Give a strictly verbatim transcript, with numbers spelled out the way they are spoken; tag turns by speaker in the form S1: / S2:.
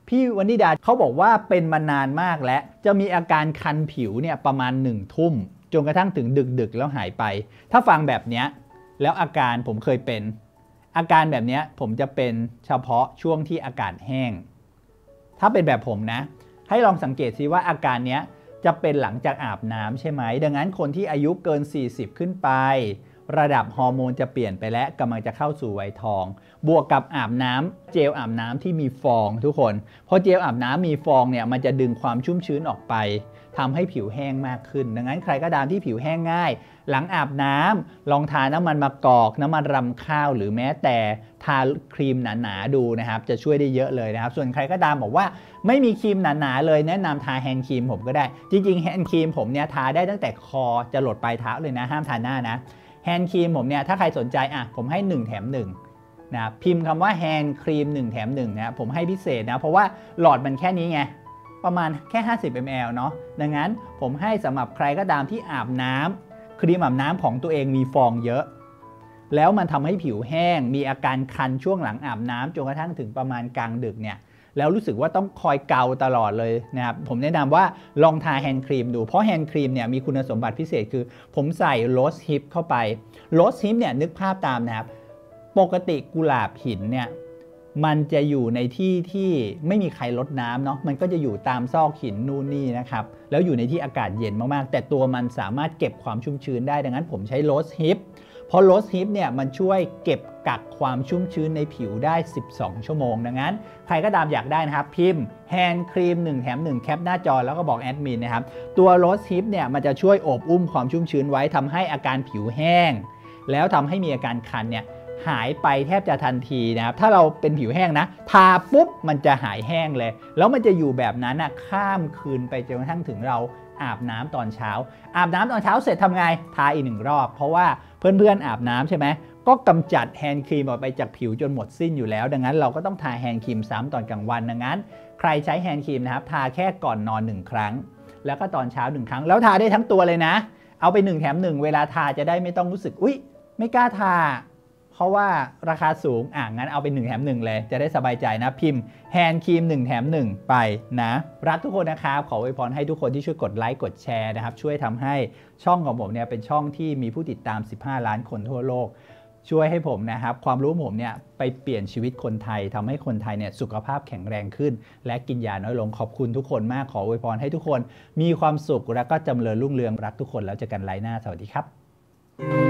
S1: พี่วนิดาเขาบอกว่าเป็นมานานมากแล้วจะมีอาการคันผิวเนี่ยประมาณหนึ่งทุ่มจนกระทั่งถึงดึกๆแล้วหายไปถ้าฟังแบบนี้แล้วอาการผมเคยเป็นอาการแบบนี้ผมจะเป็นเฉพาะช่วงที่อากาศแห้งถ้าเป็นแบบผมนะให้ลองสังเกตซิว่าอาการนี้จะเป็นหลังจากอาบน้ำใช่ไหมดังนั้นคนที่อายุเกินสี่สิบขึ้นไประดับฮอร์โมนจะเปลี่ยนไปและกำลังจะเข้าสู่วัยทองบวกกับอาบน้ำเจลอาบน้ำที่มีฟองทุกคนพอเจลอาบน้ำมีฟองเนี่ยมันจะดึงความชุ่มชื้นออกไปทำให้ผิวแห้งมากขึ้นดังนั้นใครก็ตามที่ผิวแห้งง่ายหลังอาบน้ำลองทาน้ำมันมะกอกน้ำมันรำข้าวหรือแม้แต่ทาครีมหนาๆดูนะครับจะช่วยได้เยอะเลยนะครับส่วนใครก็ตามบอกว่าไม่มีครีมหนาๆเลยแนะนำทาแฮนด์ครีมผมก็ได้จริงๆแฮนด์ครีมผมเนี่ยทาได้ตั้งแต่คอจะหลดปลายเท้าเลยนะห้ามทาหน้านะแฮนด์ครีมผมเนี่ยถ้าใครสนใจอ่ะผมให้หนึ่งแถมหนึ่งนะพิมพ์คำว่าแฮนด์ครีมหนึ่งแถมหนึ่งนะผมให้พิเศษนะเพราะว่าหลอดมันแค่นี้ไงประมาณแค่ห้าสิบมิลลิลิตร เนาะดังนั้นผมให้สำหรับใครก็ตามที่อาบน้ำครีมอาบน้ำของตัวเองมีฟองเยอะแล้วมันทำให้ผิวแห้งมีอาการคันช่วงหลังอาบน้ำจนกระทั่งถึงประมาณกลางดึกเนี่ยแล้วรู้สึกว่าต้องคอยเกาตลอดเลยนะครับผมแนะนำว่าลองทาแฮนด์ครีมดูเพราะแฮนด์ครีมเนี่ยมีคุณสมบัติพิเศษคือผมใส่โรสฮิปเข้าไปโรสฮิปเนี่ยนึกภาพตามนะครับปกติกุหลาบหินเนี่ยมันจะอยู่ในที่ที่ไม่มีใครรดน้ำเนาะมันก็จะอยู่ตามซอกหินนู่นนี่นะครับแล้วอยู่ในที่อากาศเย็นมากๆแต่ตัวมันสามารถเก็บความชุ่มชื้นได้ดังนั้นผมใช้โรสฮิปเพราะโรสฮิปเนี่ยมันช่วยเก็บกักความชุ่มชื้นในผิวได้สิบสองชั่วโมงดังนั้นใครก็ตามอยากได้นะครับพิมพ์แฮนด์ครีมหนึ่งแถมหนึ่งแคปหน้าจอแล้วก็บอกแอดมินนะครับตัวโรสฮิปเนี่ยมันจะช่วยโอบอุ้มความชุ่มชื้นไว้ทำให้อาการผิวแห้งแล้วทำให้มีอาการคันเนี่ยหายไปแทบจะทันทีนะครับถ้าเราเป็นผิวแห้งนะทาปุ๊บมันจะหายแห้งเลยแล้วมันจะอยู่แบบนั้นนะข้ามคืนไปจนกระทั่งถึงเราอาบน้ำตอนเช้าอาบน้ำตอนเช้าเสร็จทำไงทาอีกหนึ่งรอบเพราะว่าเพื่อนๆอาบน้ำใช่ไหมก็กำจัดแฮนด์ครีมออกไปจากผิวจนหมดสิ้นอยู่แล้วดังนั้นเราก็ต้องทาแฮนด์ครีมซ้ำตอนกลางวันดังนั้นใครใช้แฮนด์ครีมนะครับทาแค่ก่อนนอนหนึ่งครั้งแล้วก็ตอนเช้าหนึ่งครั้งแล้วทาได้ทั้งตัวเลยนะเอาไปหนึ่งแถมหนึ่งเวลาทาจะได้ไม่ต้องรู้สึกอุ๊ยไม่กล้าทาเพราะว่าราคาสูงอ่ะงั้นเอาไปหนึ่งแถมหนึ่งเลยจะได้สบายใจนะพิมพ์แฮนด์ครีมหนึ่งแถมหนึ่งไปนะรักทุกคนนะครับขออวยพรให้ทุกคนที่ช่วยกดไลค์กดแชร์นะครับช่วยทำให้ช่องของผมเนี่ยเป็นช่องที่มีผู้ติดตามสิบห้าล้านคนทั่วโลกช่วยให้ผมนะครับความรู้ผมเนี่ยไปเปลี่ยนชีวิตคนไทยทำให้คนไทยเนี่ยสุขภาพแข็งแรงขึ้นและกินยาน้อยลงขอบคุณทุกคนมากขออวยพรให้ทุกคนมีความสุขและก็จำเริญรุ่งเรืองรักทุกคนแล้วเจอกันไลฟ์หน้าสวัสดีครับ